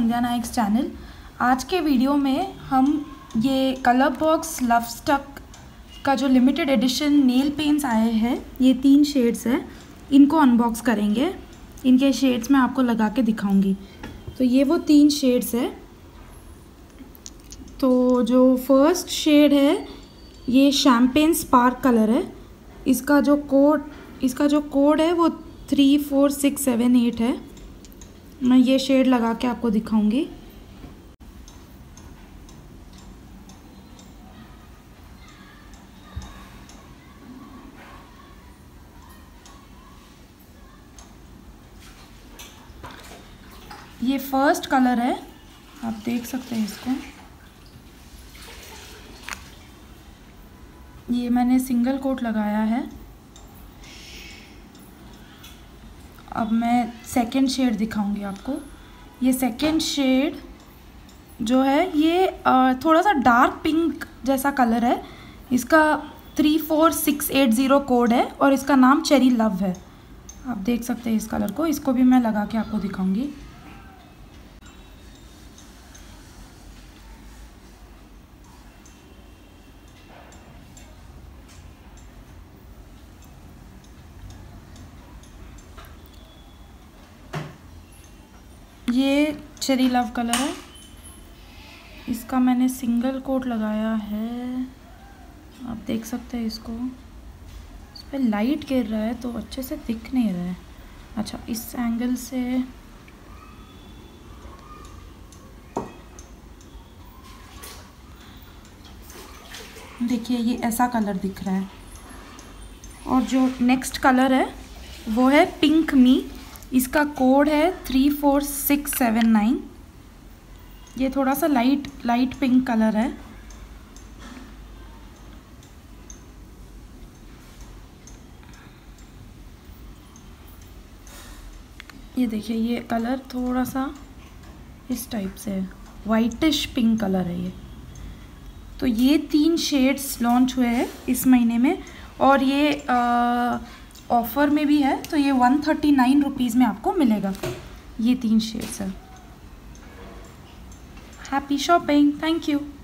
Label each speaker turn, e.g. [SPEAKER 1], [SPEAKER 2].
[SPEAKER 1] संध्या नाइक्स channel. आज के video में हम ये कलर बॉक्स लव स्टक का जो लिमिटेड एडिशन नेल पेंट्स आए हैं, ये 3 शेड्स हैं, इनको अनबॉक्स करेंगे। इनके शेड्स मैं आपको लगा के दिखाऊंगी। तो ये वो 3 शेड्स है। तो जो फर्स्ट शेड है ये शैम्पेन स्पार्क कलर है। इसका जो कोड है वो 34678 है। मैं ये शेड लगा के आपको दिखाऊंगी। ये फर्स्ट कलर है, आप देख सकते हैं इसको। ये मैंने सिंगल कोट लगाया है। अब मैं सेकंड शेड दिखाऊंगी आपको। ये सेकंड शेड जो है ये थोड़ा सा डार्क पिंक जैसा कलर है। इसका 34680 कोड है और इसका नाम चेरी लव है। आप देख सकते हैं इस कलर को। इसको भी मैं लगा के आपको दिखाऊंगी। ये चेरी लव कलर है। इसका मैंने सिंगल कोट लगाया है। आप देख सकते हैं इसको। इस पर लाइट गिर रहा है तो अच्छे से दिख नहीं रहा है। अच्छा, इस एंगल से देखिए ये ऐसा कलर दिख रहा है। और जो नेक्स्ट कलर है वो है पिंक मी। इसका कोड है 34679। ये थोड़ा सा लाइट पिंक कलर है। ये देखिए ये कलर थोड़ा सा इस टाइप से है, वाइटिश पिंक कलर है ये। तो ये 3 शेड्स लॉन्च हुए हैं इस महीने में और ये ऑफ़र में भी है। तो ये 139 रुपीज़ में आपको मिलेगा। ये 3 शेड्स है। Happy shopping, thank you.